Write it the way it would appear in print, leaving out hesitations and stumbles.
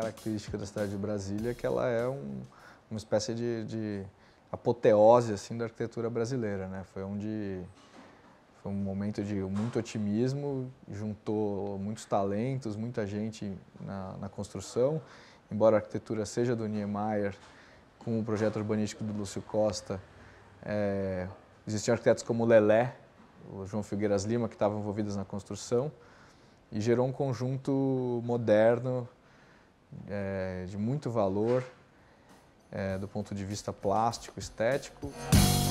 característica da cidade de Brasília é que ela é uma espécie de apoteose assim, da arquitetura brasileira, né? Foi um momento de muito otimismo, juntou muitos talentos, muita gente na construção. Embora a arquitetura seja do Niemeyer, com o projeto urbanístico do Lúcio Costa, existiam arquitetos como o Lelé, o João Filgueiras Lima, que estavam envolvidos na construção, e gerou um conjunto moderno, de muito valor, do ponto de vista plástico, estético.